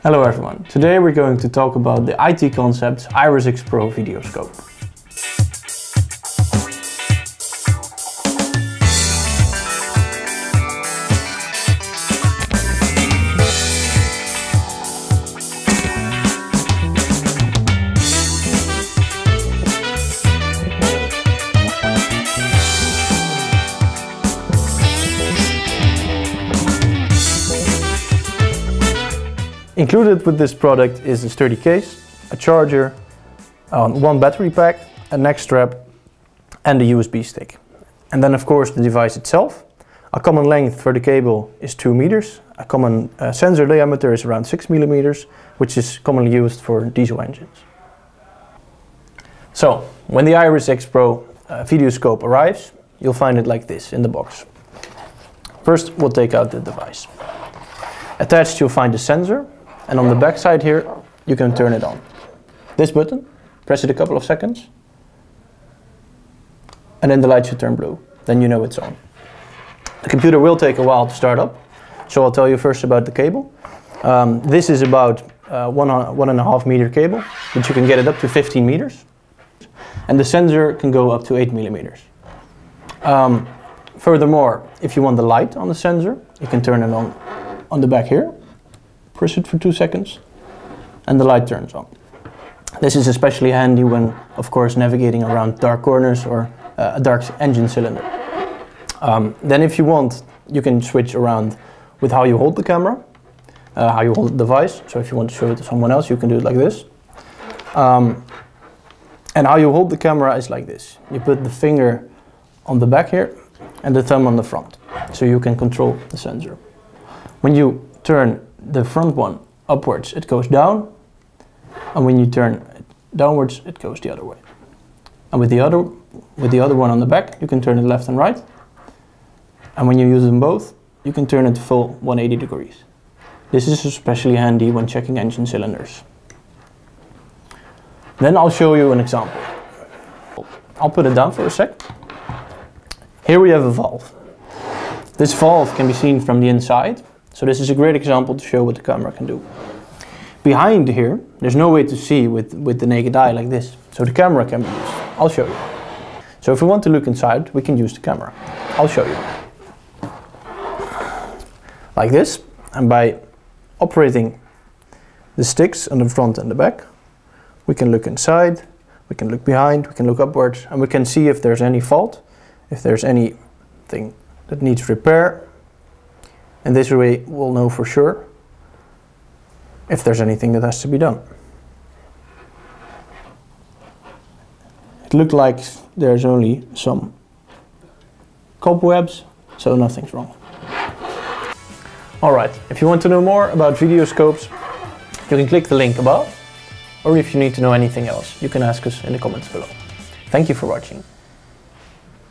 Hello everyone, today we're going to talk about the IT Concepts iRis X Pro Videoscope. Included with this product is a sturdy case, a charger, one battery pack, a neck strap and a USB stick. And then of course the device itself. A common length for the cable is 2 meters. A common sensor diameter is around 6 millimeters, which is commonly used for diesel engines. So, when the iRis X Pro Videoscope arrives, you'll find it like this in the box. First we'll take out the device. Attached you'll find the sensor. And on the back side here, you can turn it on. This button, press it a couple of seconds, and then the light should turn blue. Then you know it's on. The computer will take a while to start up, so I'll tell you first about the cable. This is about 1.5 meter cable, but you can get it up to 15 meters. And the sensor can go up to 8 millimeters. Furthermore, if you want the light on the sensor, you can turn it on the back here. Press it for 2 seconds and the light turns on. This is especially handy when, of course, navigating around dark corners or a dark engine cylinder. Then if you want, you can switch around with how you hold the camera, how you hold the device. So if you want to show it to someone else, you can do it like this. And how you hold the camera is like this. You put the finger on the back here and the thumb on the front, so you can control the sensor. When you turn the front one upwards, it goes down, and when you turn it downwards, it goes the other way. And with the other one on the back, you can turn it left and right. And when you use them both, you can turn it full 180 degrees. This is especially handy when checking engine cylinders. Then I'll show you an example. I'll put it down for a sec. Here we have a valve. This valve can be seen from the inside. So this is a great example to show what the camera can do. Behind here, there's no way to see with the naked eye like this. So the camera can be used. I'll show you. So if we want to look inside, we can use the camera. I'll show you. Like this. And by operating the sticks on the front and the back, we can look inside, we can look behind, we can look upwards, and we can see if there's any fault, if there's anything that needs repair. And this way we'll know for sure if there's anything that has to be done. It looked like there's only some cobwebs, so nothing's wrong. Alright, if you want to know more about videoscopes, you can click the link above, or if you need to know anything else, you can ask us in the comments below. Thank you for watching.